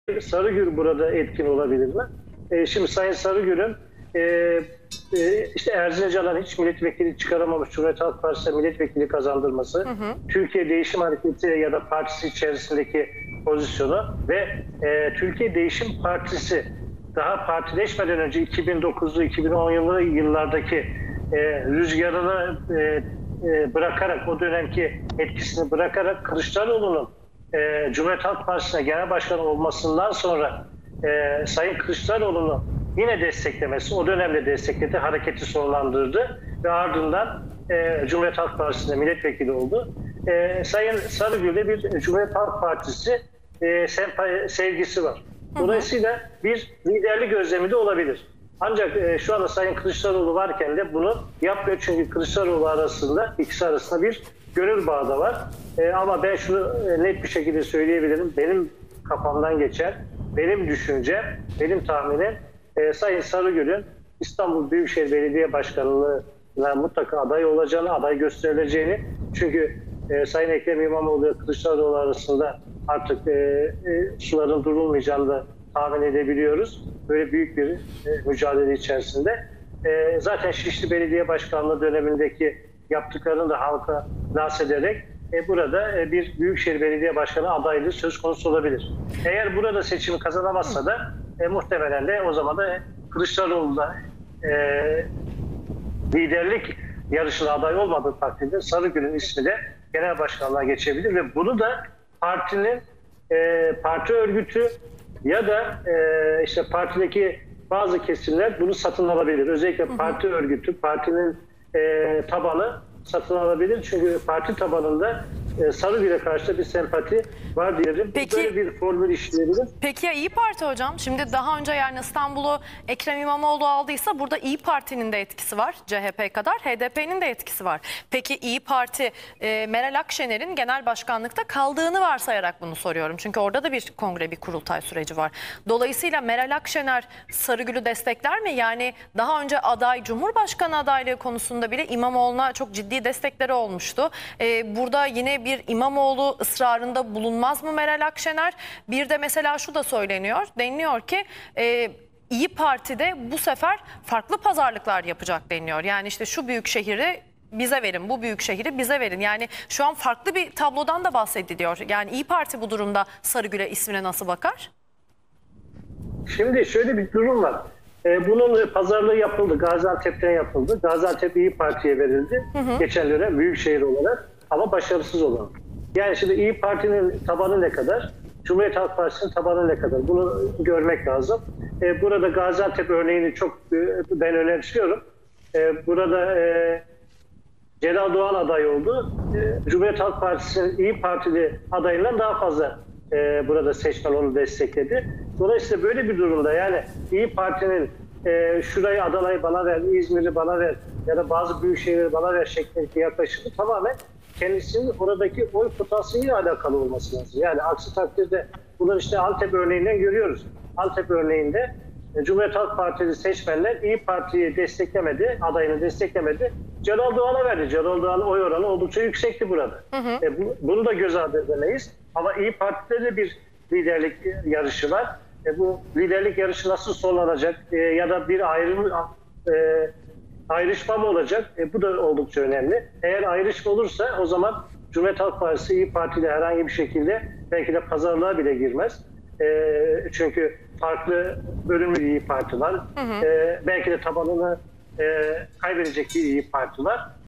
Sarıgül burada etkin olabilir mi? Şimdi Sayın Sarıgül'ün işte Erzincan'dan hiç milletvekili çıkaramamış Cumhuriyet Halk Partisi'ne milletvekili kazandırması, Türkiye Değişim Hareketi ya da partisi içerisindeki pozisyonu ve Türkiye Değişim Partisi daha partileşmeden önce 2009'lu 2010'lu yıllardaki rüzgarını bırakarak, o dönemki etkisini bırakarak Kılıçdaroğlu'nun Cumhuriyet Halk Partisi'ne genel başkan olmasından sonra Sayın Kılıçdaroğlu'nu yine desteklemesi, o dönemde destekledi, hareketi sonlandırdı ve ardından Cumhuriyet Halk Partisi'nde milletvekili oldu. Sayın Sarıgül'de bir Cumhuriyet Halk Partisi sevgisi var. Dolayısıyla bir liderlik özlemi de olabilir. Ancak şu anda Sayın Kılıçdaroğlu varken de bunu yapmıyor, çünkü Kılıçdaroğlu arasında, ikisi arasında bir gönül bağı da var. Ama ben şunu net bir şekilde söyleyebilirim. Benim kafamdan geçen, benim düşüncem, benim tahminim Sayın Sarıgül'ün İstanbul Büyükşehir Belediye Başkanlığı'na mutlaka aday olacağını, aday gösterileceğini. Çünkü Sayın Ekrem İmamoğlu ve Kılıçdaroğlu arasında artık suların durulmayacağını da tahmin edebiliyoruz. Böyle büyük bir mücadele içerisinde. Zaten Şişli Belediye Başkanlığı dönemindeki yaptıklarını da halka lanse ederek burada bir Büyükşehir Belediye Başkanı adaylığı söz konusu olabilir. Eğer burada seçimi kazanamazsa da muhtemelen de o zaman da Kılıçdaroğlu'da liderlik yarışına aday olmadığı takdirde Sarıgül'ün ismi de genel başkanlığa geçebilir ve bunu da partinin parti örgütü ya da işte partideki bazı kesimler bunu satın alabilir. Özellikle parti örgütü, partinin tabanı satın alabilir. Çünkü parti tabanında Sarıgül'e karşı da bir sempati var diyelim. Peki, böyle bir formül işleyebilir. Peki ya İyi Parti hocam? Şimdi daha önce yani İstanbul'u Ekrem İmamoğlu aldıysa burada İyi Parti'nin de etkisi var. CHP kadar HDP'nin de etkisi var. Peki İyi Parti Meral Akşener'in genel başkanlıkta kaldığını varsayarak bunu soruyorum. Çünkü orada da bir kongre, bir kurultay süreci var. Dolayısıyla Meral Akşener Sarıgül'ü destekler mi? Yani daha önce Cumhurbaşkanı adaylığı konusunda bile İmamoğlu'na çok ciddi destekleri olmuştu. Burada yine bir İmamoğlu ısrarında bulunmaz mı Meral Akşener? Bir de mesela şu da söyleniyor. Deniliyor ki İyi Parti'de bu sefer farklı pazarlıklar yapacak deniliyor. Yani işte şu büyük şehri bize verin, bu büyük şehri bize verin. Yani şu an farklı bir tablodan da bahsediliyor. Yani İyi Parti bu durumda Sarıgül'e, ismine nasıl bakar? Şimdi şöyle bir durum var. Bunun pazarlığı yapıldı. Gaziantep'ten yapıldı. Gaziantep İyi Parti'ye verildi. Geçen dönem büyükşehir olarak, ama başarısız olan. Yani şimdi İyi Parti'nin tabanı ne kadar? Cumhuriyet Halk Partisi'nin tabanı ne kadar? Bunu görmek lazım. Burada Gaziantep örneğini çok ben önemsiyorum. Burada Celal Doğan aday oldu. Cumhuriyet Halk Partisi'nin İyi Partili adayından daha fazla burada seçmen onu destekledi. Dolayısıyla böyle bir durumda yani İyi Parti'nin şurayı, Adana'yı bana ver, İzmir'i bana ver ya da bazı büyük şehirleri bana ver şeklindeki yaklaşımı tamamen kendisinin oradaki oy potansiyeliyle alakalı olması lazım. Yani aksi takdirde bunları işte Antep örneğinden görüyoruz. Antep örneğinde Cumhuriyet Halk Partili seçmenler İyi Parti'yi desteklemedi, adayını desteklemedi. Celal Doğan'a verdi. Celal Doğan'ın oy oranı oldukça yüksekti burada. Bunu da göz ardı edemeyiz. Ama İyi Parti'de de bir liderlik yarışı var. Bu liderlik yarışı nasıl sonlanacak ya da bir ayrışma mı olacak? Bu da oldukça önemli. Eğer ayrışma olursa o zaman Cumhuriyet Halk Partisi İyi Parti ile herhangi bir şekilde belki de pazarlığa bile girmez. Çünkü farklı bölümlü İyi Parti var. Belki de tabanını kaybedecek bir İyi Parti var.